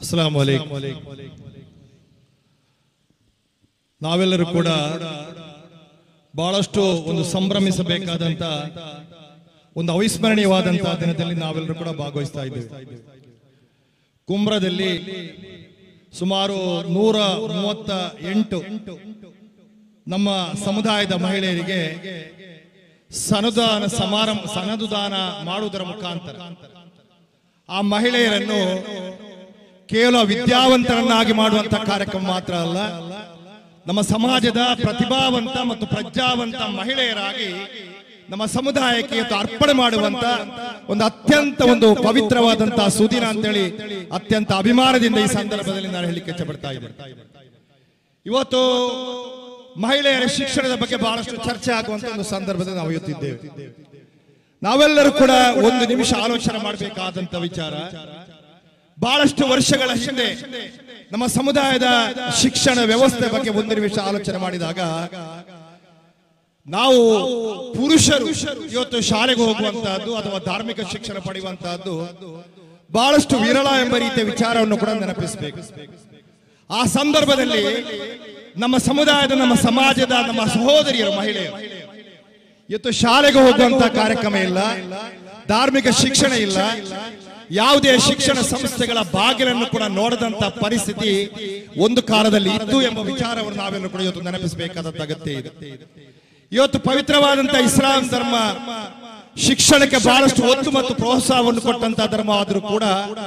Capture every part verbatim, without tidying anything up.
ಅಸ್ಸಲಾಮು ಅಲೈಕುಂ. ನಾವೆಲ್ಲರೂ ಕೂಡ ಬಹಳಷ್ಟು ಒಂದು ಸಂಭ್ರಮಿಸಬೇಕಾದಂತ ಒಂದು ಅವಿಸ್ಮರಣೀಯವಾದಂತಹ ದಿನದಲ್ಲಿ ನಾವೆಲ್ಲರೂ ಕೂಡ ಭಾಗವಹಿಸ್ತಾ ಇದ್ದೇವೆ. ಕುಂಬ್ರದಲ್ಲಿ ಸುಮಾರು ನೂರ ಮೂವತ್ತ ಎಂಟು ನಮ್ಮ ಸಮುದಾಯದ ಮಹಿಳೆಯರಿಗೆ ಸನುದಾನ ಸಮಾರಂಭ ಸನದುದಾನ ಮಾಡುವುದರ ಮುಖಾಂತರ ಆ ಮಹಿಳೆಯರನ್ನು ಕೇವಲ ವಿದ್ಯಾವಂತರನ್ನಾಗಿ ಮಾಡುವಂತಹ ಕಾರ್ಯಕ್ರಮ ಮಾತ್ರ ಅಲ್ಲ, ನಮ್ಮ ಸಮಾಜದ ಪ್ರತಿಭಾವಂತ ಮತ್ತು ಪ್ರಜ್ಞಾವಂತ ಮಹಿಳೆಯರಾಗಿ ನಮ್ಮ ಸಮುದಾಯಕ್ಕೆ ಇವತ್ತು ಅರ್ಪಣೆ ಮಾಡುವಂತ ಒಂದು ಅತ್ಯಂತ ಒಂದು ಪವಿತ್ರವಾದಂತಹ ಸುದಿನ ಅಂತೇಳಿ ಅತ್ಯಂತ ಅಭಿಮಾನದಿಂದ ಈ ಸಂದರ್ಭದಲ್ಲಿ ನಾನು ಹೇಳಲಿಕ್ಕೆ ಇಷ್ಟಪಡ್ತಾ ಇದ್ದೇನೆ. ಇವತ್ತು ಮಹಿಳೆಯರ ಶಿಕ್ಷಣದ ಬಗ್ಗೆ ಬಹಳಷ್ಟು ಚರ್ಚೆ ಆಗುವಂತ ಒಂದು ಸಂದರ್ಭದಲ್ಲಿ ನಾವು ಇವತ್ತಿದ್ದೇವೆ. ನಾವೆಲ್ಲರೂ ಕೂಡ ಒಂದು ನಿಮಿಷ ಆಲೋಚನೆ ಮಾಡಬೇಕಾದಂತ ವಿಚಾರ, ಬಹಳಷ್ಟು ವರ್ಷಗಳ ಹಿಂದೆ ನಮ್ಮ ಸಮುದಾಯದ ಶಿಕ್ಷಣ ವ್ಯವಸ್ಥೆ ಬಗ್ಗೆ ಒಂದು ನಿಮಿಷ ಆಲೋಚನೆ ಮಾಡಿದಾಗ ನಾವು ಪುರುಷರು ಇವತ್ತು ಶಾಲೆಗೆ ಹೋಗುವಂತಹದ್ದು ಅಥವಾ ಧಾರ್ಮಿಕ ಶಿಕ್ಷಣ ಪಡೆಯುವಂತಹದ್ದು ಬಹಳಷ್ಟು ವಿರಳ ಎಂಬ ರೀತಿಯ ವಿಚಾರವನ್ನು ಕೂಡ ನೆನಪಿಸಬೇಕು. ಆ ಸಂದರ್ಭದಲ್ಲಿ ನಮ್ಮ ಸಮುದಾಯದ ನಮ್ಮ ಸಮಾಜದ ನಮ್ಮ ಸಹೋದರಿಯರು ಮಹಿಳೆಯರು ಇವತ್ತು ಶಾಲೆಗೆ ಹೋಗುವಂತಹ ಕಾರ್ಯಕ್ರಮ ಇಲ್ಲ, ಧಾರ್ಮಿಕ ಶಿಕ್ಷಣ ಇಲ್ಲ, ಯಾವುದೇ ಶಿಕ್ಷಣ ಸಂಸ್ಥೆಗಳ ಬಾಗಿಲನ್ನು ಕೂಡ ನೋಡದಂತ ಪರಿಸ್ಥಿತಿ ಒಂದು ಕಾಲದಲ್ಲಿ ಇತ್ತು ಎಂಬ ವಿಚಾರವನ್ನು ನಾವೆಲ್ಲರೂ ಕೂಡ ಇವತ್ತು ನೆನಪಿಸಬೇಕಾದ ಅಗತ್ಯ ಇದೆ. ಇವತ್ತು ಪವಿತ್ರವಾದಂತಹ ಇಸ್ಲಾಂ ಧರ್ಮ ಶಿಕ್ಷಣಕ್ಕೆ ಬಹಳಷ್ಟು ಒತ್ತು ಮತ್ತು ಪ್ರೋತ್ಸಾಹವನ್ನು ಕೊಟ್ಟಂತಹ ಧರ್ಮವಾದರೂ ಕೂಡ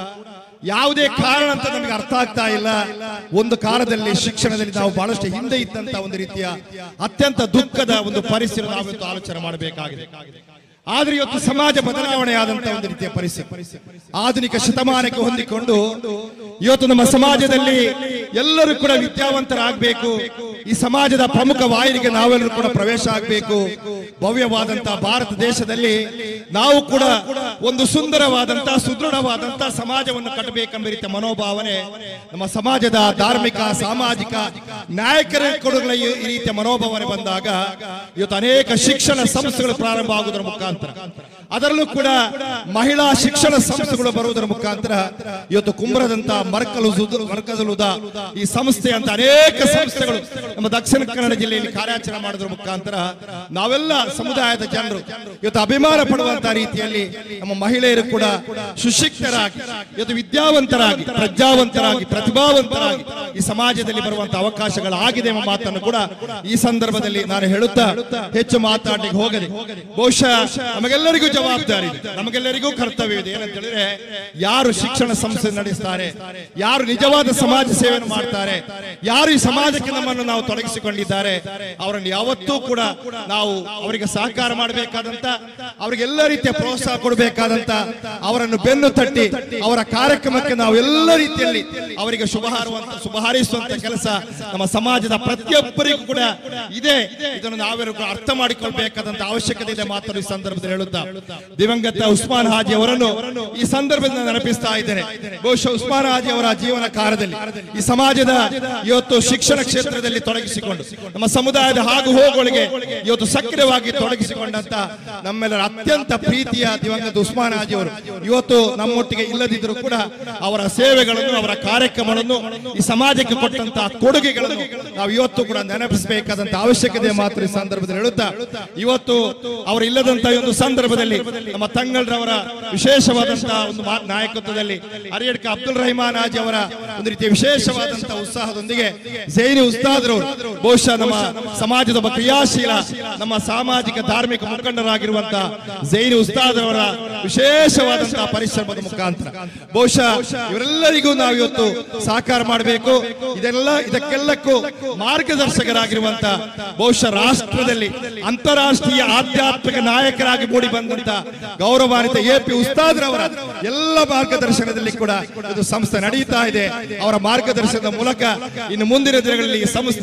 ಯಾವುದೇ ಕಾರಣ ಅಂತ ನಮಗೆ ಅರ್ಥ ಆಗ್ತಾ ಇಲ್ಲ. ಒಂದು ಕಾಲದಲ್ಲಿ ಶಿಕ್ಷಣದಲ್ಲಿ ನಾವು ಬಹಳಷ್ಟು ಹಿಂದೆ ಇದ್ದಂತ ಒಂದು ರೀತಿಯ ಅತ್ಯಂತ ದುಃಖದ ಒಂದು ಪರಿಸ್ಥಿತಿ ನಾವು ಇವತ್ತು ಆಲೋಚನೆ ಮಾಡಬೇಕಾಗಿದೆ. ಆದ್ರೆ ಇವತ್ತು ಸಮಾಜ ಬದಲಾವಣೆ ಆದಂತಹ ಒಂದು ರೀತಿಯ ಪರಿಸ್ಥಿತಿ, ಆಧುನಿಕ ಶತಮಾನಕ್ಕೆ ಹೊಂದಿಕೊಂಡು ಇವತ್ತು ನಮ್ಮ ಸಮಾಜದಲ್ಲಿ ಎಲ್ಲರೂ ಕೂಡ ವಿದ್ಯಾವಂತರಾಗಬೇಕು, ಈ ಸಮಾಜದ ಪ್ರಮುಖ ವಾಹಿನಿಗೆ ನಾವೆಲ್ಲರೂ ಕೂಡ ಪ್ರವೇಶ ಆಗಬೇಕು, ಭವ್ಯವಾದಂತಹ ಭಾರತ ದೇಶದಲ್ಲಿ ನಾವು ಕೂಡ ಒಂದು ಸುಂದರವಾದಂತಹ ಸುದೃಢವಾದಂತಹ ಸಮಾಜವನ್ನು ಕಟ್ಟಬೇಕೆಂಬ ರೀತಿಯ ಮನೋಭಾವನೆ ನಮ್ಮ ಸಮಾಜದ ಧಾರ್ಮಿಕ ಸಾಮಾಜಿಕ ನಾಯಕರ ಕೊಡುಗಳ ಈ ರೀತಿಯ ಮನೋಭಾವನೆ ಬಂದಾಗ ಇವತ್ತು ಅನೇಕ ಶಿಕ್ಷಣ ಸಂಸ್ಥೆಗಳು ಪ್ರಾರಂಭ ಆಗುವುದರ ಮುಖಾಂತರ, ಅದರಲ್ಲೂ ಕೂಡ ಮಹಿಳಾ ಶಿಕ್ಷಣ ಸಂಸ್ಥೆಗಳು ಬರುವುದರ ಮುಖಾಂತರ ಇವತ್ತು ಕುಂಬ್ರದಂತಹ ಮರ್ಕಜುಲ್ ಹುದಾ ಈ ಸಂಸ್ಥೆಯಂತ ಅನೇಕ ಸಂಸ್ಥೆಗಳು ನಮ್ಮ ದಕ್ಷಿಣ ಕನ್ನಡ ಜಿಲ್ಲೆಯಲ್ಲಿ ಕಾರ್ಯಾಚರಣೆ ಮಾಡೋದ್ರ ಮುಖಾಂತರ ನಾವೆಲ್ಲ ಸಮುದಾಯದ ಜನರು ಇವತ್ತು ಅಭಿಮಾನ ಪಡುವಂತಹ ರೀತಿಯಲ್ಲಿ ನಮ್ಮ ಮಹಿಳೆಯರು ಕೂಡ ಸುಶಿಕ್ಷಿತರಾಗಿ ಇವತ್ತು ವಿದ್ಯಾವಂತರಾಗಿ ಪ್ರಜ್ಞಾವಂತರಾಗಿ ಪ್ರತಿಭಾವಂತರಾಗಿ ಈ ಸಮಾಜದಲ್ಲಿ ಬರುವಂತಹ ಅವಕಾಶಗಳಾಗಿದೆ ಎಂಬ ಮಾತನ್ನು ಕೂಡ ಈ ಸಂದರ್ಭದಲ್ಲಿ ನಾನು ಹೇಳುತ್ತಾ ಹೆಚ್ಚು ಮಾತಾಡಲಿಕ್ಕೆ ಹೋಗದೆ, ಬಹುಶಃ ನಮಗೆಲ್ಲರಿಗೂ ಜವಾಬ್ದಾರಿ ಇದೆ, ನಮಗೆಲ್ಲರಿಗೂ ಕರ್ತವ್ಯ ಇದೆ. ಏನಂತ ಹೇಳಿದ್ರೆ, ಯಾರು ಶಿಕ್ಷಣ ಸಂಸ್ಥೆ ನಡೆಸ್ತಾರೆ, ಯಾರು ನಿಜವಾದ ಸಮಾಜ ಸೇವೆಯನ್ನು ಮಾಡ್ತಾರೆ, ಯಾರು ಈ ಸಮಾಜಕ್ಕೆ ನಮ್ಮನ್ನು ನಾವು ತೊಡಗಿಸಿಕೊಂಡಿದ್ದಾರೆ, ಅವರನ್ನು ಯಾವತ್ತೂ ಕೂಡ ನಾವು ಅವರಿಗೆ ಸಹಕಾರ ಮಾಡಬೇಕಾದಂತ, ಅವರಿಗೆಲ್ಲ ರೀತಿಯ ಪ್ರೋತ್ಸಾಹ ಕೊಡಬೇಕಾದಂತ, ಅವರನ್ನು ಬೆನ್ನು ತಟ್ಟಿ ಅವರ ಕಾರ್ಯಕ್ರಮಕ್ಕೆ ನಾವು ಎಲ್ಲ ರೀತಿಯಲ್ಲಿ ಅವರಿಗೆ ಶುಭ ಹಾರುವಂತ ಶುಭ ಹಾರೈಸುವಂತ ಕೆಲಸ ನಮ್ಮ ಸಮಾಜದ ಪ್ರತಿಯೊಬ್ಬರಿಗೂ ಕೂಡ ಇದೆ. ಇದನ್ನು ನಾವೆಲ್ಲರೂ ಕೂಡ ಅರ್ಥ ಮಾಡಿಕೊಳ್ಬೇಕಾದಂತ ಅವಶ್ಯಕತೆ ಇದೆ ಮಾತನ್ನು ಈ ಸಂದರ್ಭದಲ್ಲಿ ಹೇಳುತ್ತಾ, ದಿವಂಗತ ಉಸ್ಮಾನ್ ಹಾಜಿ ಅವರನ್ನು ಈ ಸಂದರ್ಭದಲ್ಲಿ ನೆನಪಿಸ್ತಾ ಇದ್ದೇನೆ. ಬಹುಶಃ ಉಸ್ಮಾನ್ ಹಾಜಿ ಅವರ ಜೀವನ ಕಾಲದಲ್ಲಿ ಈ ಸಮಾಜದ ಇವತ್ತು ಶಿಕ್ಷಣ ಕ್ಷೇತ್ರದಲ್ಲಿ ತೊಡಗಿಸಿಕೊಂಡು ನಮ್ಮ ಸಮುದಾಯದ ಹಾಗೂ ಹೋಗುಗಳಿಗೆ ಇವತ್ತು ಸಕ್ರಿಯವಾಗಿ ತೊಡಗಿಸಿಕೊಂಡಂತ ನಮ್ಮೆಲ್ಲರ ಅತ್ಯಂತ ಪ್ರೀತಿಯ ದಿವಂಗತ ಉಸ್ಮಾನ್ ಹಾಜಿ ಅವರು ಇವತ್ತು ನಮ್ಮೊಟ್ಟಿಗೆ ಇಲ್ಲದಿದ್ದರೂ ಕೂಡ ಅವರ ಸೇವೆಗಳನ್ನು ಅವರ ಕಾರ್ಯಕ್ರಮಗಳನ್ನು ಈ ಸಮಾಜಕ್ಕೆ ಕೊಟ್ಟಂತಹ ಕೊಡುಗೆಗಳನ್ನು ನಾವು ಇವತ್ತು ಕೂಡ ನೆನಪಿಸಬೇಕಾದಂತ ಅವಶ್ಯಕತೆ ಮಾತ್ರ ಈ ಸಂದರ್ಭದಲ್ಲಿ ಹೇಳುತ್ತಾ, ಇವತ್ತು ಅವರು ಇಲ್ಲದಂತಹ ಒಂದು ಸಂದರ್ಭದಲ್ಲಿ ನಮ್ಮ ತಂಗಳ್ರವರ ವಿಶೇಷವಾದಂತಹ ಒಂದು ನಾಯಕತ್ವದಲ್ಲಿ ಅರಿಯಡ್ಕ ಅಬ್ದುಲ್ ರಹಿಮಾನ್ ಹಾಜಿ ಅವರ ಒಂದು ರೀತಿಯ ವಿಶೇಷವಾದಂತಹ ಉತ್ಸಾಹದೊಂದಿಗೆ ಜೈನಿ ಉಸ್ತಾದ್ರವರು ಬಹುಶಃ ನಮ್ಮ ಸಮಾಜದ ಒಬ್ಬ ಕ್ರಿಯಾಶೀಲ ನಮ್ಮ ಸಾಮಾಜಿಕ ಧಾರ್ಮಿಕ ಮುಖಂಡರಾಗಿರುವಂತಹ ಜೈನಿ ಉಸ್ತಾದ್ರವರ ವಿಶೇಷವಾದಂತಹ ಪರಿಶ್ರಮದ ಮುಖಾಂತರ ಬಹುಶಃ ಇವರೆಲ್ಲರಿಗೂ ನಾವು ಇವತ್ತು ಸಹಕಾರ ಮಾಡಬೇಕು. ಇದೆಲ್ಲ ಇದಕ್ಕೆಲ್ಲಕ್ಕೂ ಮಾರ್ಗದರ್ಶಕರಾಗಿರುವಂತಹ ಬಹುಶಃ ರಾಷ್ಟ್ರದಲ್ಲಿ ಅಂತಾರಾಷ್ಟ್ರೀಯ ಆಧ್ಯಾತ್ಮಿಕ ನಾಯಕರಾಗಿ ಮೂಡಿ ಬಂದಂತ ಗೌರವಾನ್ವಿತ ಎ ಪಿ ಉಸ್ತಾದ್ರವರ ಎಲ್ಲ ಮಾರ್ಗದರ್ಶನದಲ್ಲಿ ಕೂಡ ಇದು ಸಂಸ್ಥೆ ನಡೆಯುತ್ತಾ ಇದೆ. ಅವರ ಮಾರ್ಗದರ್ಶನದ ಮೂಲಕ ಇನ್ನು ಮುಂದಿನ ದಿನಗಳಲ್ಲಿ ಈ ಸಂಸ್ಥೆ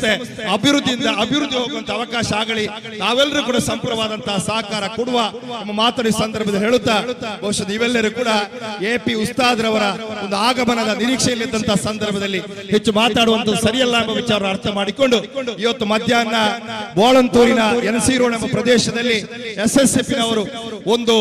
ಸಂಸ್ಥೆ ಅಭಿವೃದ್ಧಿಯಿಂದ ಅಭಿವೃದ್ಧಿ ಹೋಗುವಂತ ಅವಕಾಶ ಆಗಲಿ, ನಾವೆಲ್ಲರೂ ಕೂಡ ಸಂಪೂರ್ಣವಾದಂತಹ ಸಹಕಾರ ಕೊಡುವ ನಮ್ಮ ಮಾತನ್ನು ಈ ಸಂದರ್ಭದಲ್ಲಿ ಹೇಳುತ್ತಾ, ಬಹುಶಃ ನೀವೆಲ್ಲರೂ ಕೂಡ ಎ ಪಿ ಉಸ್ತಾದ್ರವರ ಒಂದು ಆಗಮನದ ನಿರೀಕ್ಷೆಯಲ್ಲಿದ್ದಂತಹ ಸಂದರ್ಭದಲ್ಲಿ ಹೆಚ್ಚು ಮಾತಾಡುವಂಥದ್ದು ಸರಿಯಲ್ಲ ಎಂಬ ವಿಚಾರ ಅರ್ಥ ಮಾಡಿಕೊಂಡು ಇವತ್ತು ಮಧ್ಯಾಹ್ನ ಬೋಳಂತೂರಿನ ಎನ್ ಸಿ ರೋಡ್ ಎಂಬ ಪ್ರದೇಶದಲ್ಲಿ ಎಸ್ ಎಸ್ ಎಫ್ ನವರು ಒಂದು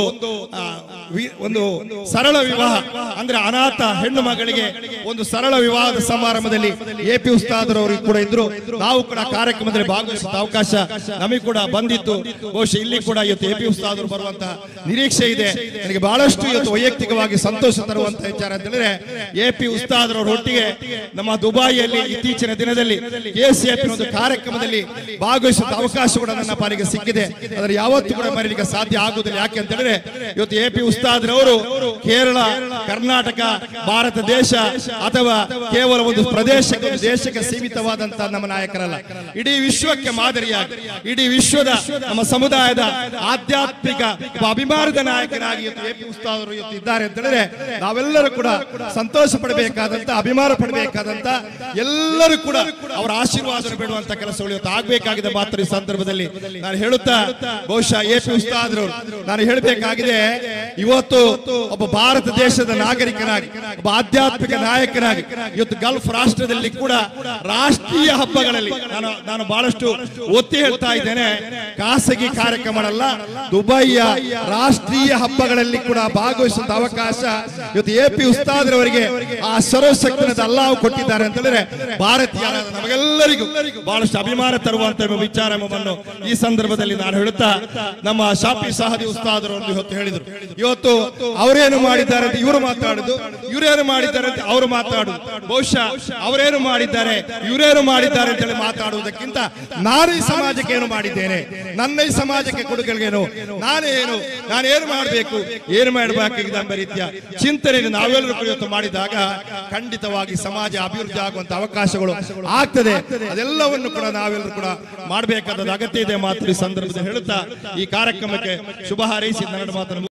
ಒಂದು ಸರಳ ವಿವಾಹ ಅಂದ್ರೆ ಅನಾಥ ಹೆಣ್ಣು ಮಗಳಿಗೆ ಒಂದು ಸರಳ ವಿವಾಹದ ಸಮಾರಂಭದಲ್ಲಿ ಎ ಪಿ ಉಸ್ತಾದ್ರವರು ಕೂಡ ಇದ್ರು. ನಾವು ಕೂಡ ಕಾರ್ಯಕ್ರಮದಲ್ಲಿ ಭಾಗವಹಿಸುವ ಅವಕಾಶ ನಮಗೆ ಕೂಡ ಬಂದಿತ್ತು. ಬಹುಶಃ ಇಲ್ಲಿ ಕೂಡ ಇವತ್ತು ಎ ಪಿ ಉಸ್ತಾದ್ರು ಬರುವಂತಹ ನಿರೀಕ್ಷೆ ಇದೆ. ನನಗೆ ಬಹಳಷ್ಟು ಇವತ್ತು ವೈಯಕ್ತಿಕವಾಗಿ ಸಂತೋಷ ತರುವಂತಹ ವಿಚಾರ ಅಂತ ಹೇಳಿದ್ರೆ, ಎ ಪಿ ಉಸ್ತಾದ್ರವರ ಒಟ್ಟಿಗೆ ನಮ್ಮ ದುಬಾಯಿಯಲ್ಲಿ ಇತ್ತೀಚಿನ ದಿನದಲ್ಲಿ ಕೆ ಸಿ ಎಫ್ ಒಂದು ಕಾರ್ಯಕ್ರಮದಲ್ಲಿ ಭಾಗವಹಿಸುವ ಅವಕಾಶ ಕೂಡ ನನ್ನ ಪಾಲಿಗೆ ಸಿಕ್ಕಿದೆ. ಅದರ ಯಾವತ್ತೂ ಕೂಡ ಮರೀಲಿಕ್ಕೆ ಸಾಧ್ಯ ಆಗುವುದಿಲ್ಲ. ಯಾಕೆ ಅಂತ ಹೇಳಿದ್ರೆ ಇವತ್ತು ಎ ಪಿ ಉಸ್ತಾದ್ರವರು ಕೇರಳ, ಕರ್ನಾಟಕ, ಭಾರತ ದೇಶ ಅಥವಾ ಕೇವಲ ಒಂದು ಪ್ರದೇಶಕ್ಕೆ ಒಂದು ದೇಶಕ್ಕೆ ಸೀಮಿತವಾದಂತಹ ನಮ್ಮ ನಾಯಕರಲ್ಲ, ಇಡೀ ವಿಶ್ವಕ್ಕೆ ಮಾದರಿಯಾಗಿ ಇಡೀ ವಿಶ್ವದ ನಮ್ಮ ಸಮುದಾಯದ ಆಧ್ಯಾತ್ಮಿಕ ಅಭಿಮಾನದ ನಾಯಕನಾಗಿ ಇವತ್ತು ಎ ಪಿ ಉಸ್ತಾದ್ರು ಇವತ್ತು ಇದ್ದಾರೆ ಅಂತ ಹೇಳಿದ್ರೆ ನಾವೆಲ್ಲರೂ ಕೂಡ ಸಂತೋಷ ಪಡಬೇಕಾದಂತ, ಅಭಿಮಾನ ಪಡಬೇಕಾದಂತ, ಎಲ್ಲರೂ ಕೂಡ ಅವರ ಆಶೀರ್ವಾದ ಬೇಡುವಂತ ಕೆಲಸಗಳು ಇವತ್ತು ಆಗ್ಬೇಕಾಗಿದೆ. ಮಾತ್ರ ಈ ಸಂದರ್ಭದಲ್ಲಿ ನಾನು ಹೇಳುತ್ತಾ, ಬಹುಶಃ ಎ ಪಿ ಉಸ್ತಾದ್ರು ನಾನು ಹೇಳಬೇಕಾಗಿದೆ, ಇವತ್ತು ಒಬ್ಬ ಭಾರತ ದೇಶದ ನಾಗರಿಕನಾಗಿ, ಒಬ್ಬ ಆಧ್ಯಾತ್ಮಿಕ ನಾಯಕನಾಗಿ ಇವತ್ತು ಗಲ್ಫ್ ರಾಷ್ಟ್ರದಲ್ಲಿ ಕೂಡ ರಾಷ್ಟ್ರೀಯ ಹಬ್ಬಗಳಲ್ಲಿ ನಾನು ನಾನು ಬಹಳಷ್ಟು ಒತ್ತಿ ಹೇಳ್ತಾ ಇದ್ದೇನೆ, ಖಾಸಗಿ ಕಾರ್ಯಕ್ರಮಗಳಲ್ಲ, ದುಬೈಯ ರಾಷ್ಟ್ರೀಯ ಹಬ್ಬಗಳಲ್ಲಿ ಕೂಡ ಭಾಗವಹಿಸುವ ಅವಕಾಶ ಇವತ್ತು ಎ ಪಿ ಉಸ್ತಾದ್ರವರಿಗೆ ಆ ಸರ್ವಶಕ್ತನಾದ ಅಲ್ಲಾಹ್ ಕೊಟ್ಟಿದ್ದಾರೆ ಅಂತ ಹೇಳಿದ್ರೆ ಭಾರತೀಯರಾದ ನಮಗೆಲ್ಲರಿಗೂ ಬಹಳಷ್ಟು ಅಭಿಮಾನ ತರುವಂತ ವಿಚಾರವನ್ನು ಈ ಸಂದರ್ಭದಲ್ಲಿ ನಾನು ಹೇಳುತ್ತಾ, ನಮ್ಮ ಶಾಫಿ ಸಹದಿ ಉಸ್ತಾದ್ರು ಇವತ್ತು ಹೇಳಿದ್ರು, ಇವತ್ತು ಅವರೇನು ಮಾಡಿದ್ದಾರೆ ಅಂತ ಇವರು ಮಾತಾಡುದು, ಇವರೇನು ಮಾಡಿದ್ದಾರೆ ಅಂತ ಅವರು ಮಾತಾಡುದು, ಬಹುಶಃ ಅವರೇನು ಮಾಡಿದ್ದಾರೆ ಇವರೇನು ಮಾಡಿದ್ದಾರೆ ಅಂತ ಹೇಳಿ ಮಾತಾಡುವುದಕ್ಕಿಂತ ನಾನು ಈ ಸಮಾಜಕ್ಕೆ ಏನು ಮಾಡಿದ್ದೇನೆ, ನನ್ನ ಈ ಸಮಾಜಕ್ಕೆ ಕೊಡುಗೆಗಳೇನು, ನಾನೇನು ನಾನೇನು ಮಾಡಬೇಕು, ಏನು ಮಾಡಬೇಕಾಗಿದೆ ಎಂಬ ರೀತಿಯ ಚಿಂತನೆಯನ್ನು ನಾವೆಲ್ಲರೂ ಇವತ್ತು ಮಾಡಿದಾಗ ಖಂಡಿತವಾಗಿ ಸಮಾಜ ಅಭಿವೃದ್ಧಿ ಆಗುವಂತ ಅವಕಾಶಗಳು ಆಗ್ತದೆ. ಅದೆಲ್ಲವನ್ನು ಕೂಡ ನಾವೆಲ್ಲರೂ ಕೂಡ ಮಾಡಬೇಕಾದ ಅಗತ್ಯ ಇದೆ ಮಾತ್ರ ಈ ಸಂದರ್ಭದಲ್ಲಿ ಹೇಳುತ್ತಾ ಈ ಕಾರ್ಯಕ್ರಮಕ್ಕೆ ಶುಭ ಹಾರೈಸಿ ನನ್ನ ಮಾತನ್ನು